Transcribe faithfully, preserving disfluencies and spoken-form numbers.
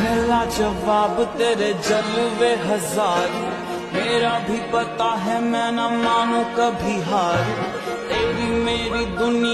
है लाजवाब तेरे जलवे हजार, मेरा भी पता है मैं न मानू कभी हार, तेरी मेरी दुनिया